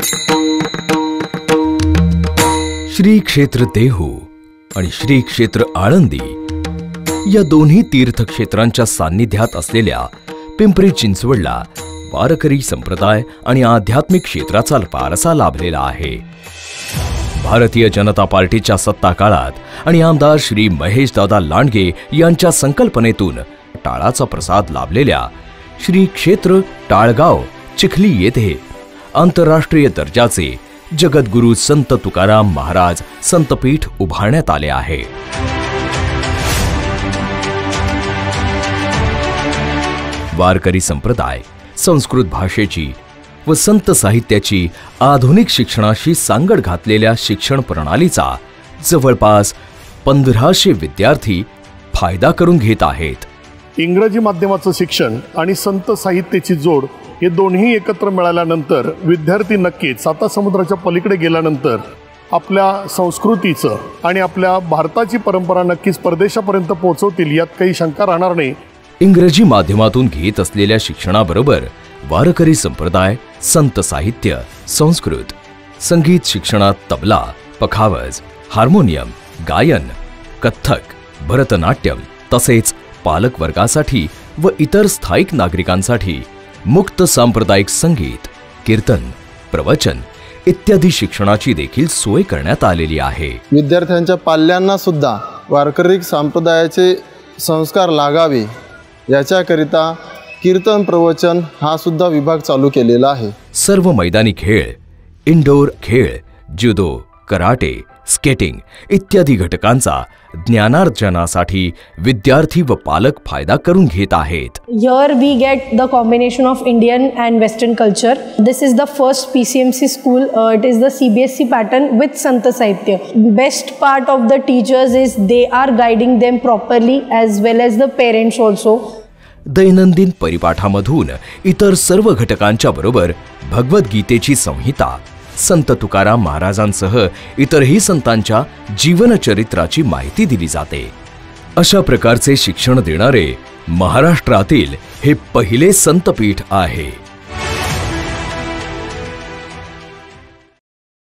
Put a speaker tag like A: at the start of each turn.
A: श्री क्षेत्र देहू आणि श्री क्षेत्र आळंदी या दोन्ही तीर्थक्षेत्रांच्या सान्निध्यात असलेल्या पिंपरी चिंचवडला वारकरी संप्रदाय आणि आध्यात्मिक क्षेत्राचा वारसा लाभलेला आहे। भारतीय जनता पार्टीच्या सत्ता काळात आणि आमदार श्री महेश दादा लांडगे यांच्या संकल्पनेतून टाळाचा प्रसाद लाभलेल्या श्री क्षेत्र टाळगाव चिखली येथे आंतरराष्ट्रीय दर्जाचे जगद्गुरु संत तुकाराम महाराज संतपीठ उभारण्यात आले आहे। वारकरी संप्रदाय संस्कृत भाषेची व संत साहित्याची आधुनिक शिक्षणाशी सांगड घातलेल्या शिक्षण प्रणालीचा जवळपास 1500 विद्यार्थी फायदा करून घेत आहेत।
B: इंग्रजी माध्यमाचं शिक्षण आणि संत साहित्याची जोड हे दोन्ही एकत्र मिळाल्यानंतर विद्यार्थी नक्कीच सातासमुद्राच्या पलीकडे गेल्यानंतर आपल्या संस्कृतीचं आणि आपल्या भारताची परंपरा नक्कीच परदेशापर्यंत पोहोचवतील यात काही शंका राहणार नाही।
A: इंग्रजी माध्यमातून घेत असलेल्या शिक्षणाबरोबर वारकरी संप्रदाय संत साहित्य, संस्कृत, संगीत शिक्षणात तबला, पखावज, हार्मोनियम, गायन, कथ्थक, भरतनाट्यम तसेच पालक वर्गासाठी व इतर स्थायिक नागरिकांसाठी मुक्त सांप्रदायिक संगीत, कीर्तन, प्रवचन इत्यादी शिक्षणाची देखील सोय करण्यात आलेली आहे।
C: विद्यार्थ्यांच्या पाल्यांना सुद्धा वारकरी संप्रदायाचे संस्कार लागावे याच्याकरिता कीर्तन प्रवचन हा सुद्धा विभाग चालू केलेला आहे।
A: सर्व मैदानी खेळ, इंडोर खेळ, जुदो, कराटे, स्केटिंग इत्यादी घटकांचा ज्ञानार्जनासाठी विद्यार्थी व पालक फायदा करून घेत आहेत।
D: Here we get the combination of Indian and Western culture. This is the first PCMC school. It is the CBSE pattern with Sant Sahitya. Best part of the teachers is they are guiding them properly as well as the parents also.
A: दैनंदिन परिपाठामधून इतर सर्व घटकांच्या बरोबर भगवद्गीतेची संहिता, संत तुकाराम महाराजांसह इतरही संतांच्या जीवनचरित्राची माहिती दिली जाते। अशा प्रकारचे शिक्षण देणारे महाराष्ट्रातील हे पहिले संतपीठ आहे।